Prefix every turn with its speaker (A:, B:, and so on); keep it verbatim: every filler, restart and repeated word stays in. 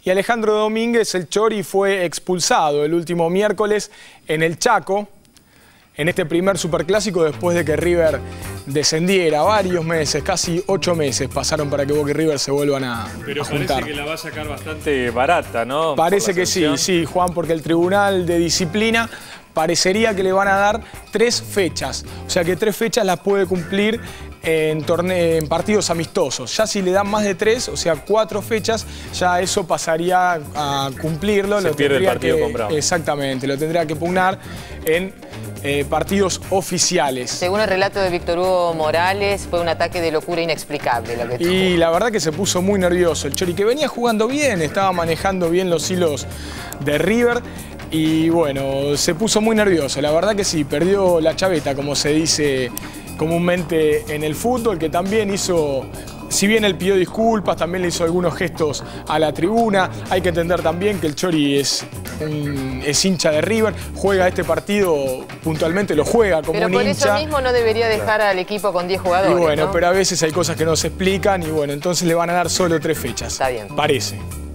A: Y Alejandro Domínguez, el Chori, fue expulsado el último miércoles en el Chaco, en este primer superclásico, después de que River descendiera. Varios meses, casi ocho meses pasaron para que Boca y River se vuelvan a,
B: Pero
A: a juntar.
B: parece que la va a sacar bastante barata, ¿no?
A: Parece que sí, sí, Juan, porque el Tribunal de Disciplina parecería que le van a dar tres fechas. O sea que tres fechas las puede cumplir en, torne en partidos amistosos. Ya si le dan más de tres, o sea, cuatro fechas, ya eso pasaría a cumplirlo.
B: Se
A: lo
B: pierde el partido
A: que,
B: con Brown.
A: Exactamente, lo tendría que pugnar en eh, partidos oficiales.
C: Según el relato de Víctor Hugo Morales, fue un ataque de locura inexplicable lo que tuvo.
A: Y la verdad que se puso muy nervioso el Chori, que venía jugando bien, estaba manejando bien los hilos de River. Y bueno, se puso muy nervioso, la verdad que sí, perdió la chaveta, como se dice comúnmente en el fútbol, que también hizo, si bien él pidió disculpas, también le hizo algunos gestos a la tribuna. Hay que entender también que el Chori es, un, es hincha de River, juega este partido puntualmente, lo juega como
C: pero
A: un
C: por
A: hincha.
C: eso mismo no debería dejar al equipo con diez jugadores,
A: Y bueno,
C: ¿no?
A: pero a veces hay cosas que no se explican y bueno, entonces le van a dar solo tres fechas.
C: Está bien.
A: Parece.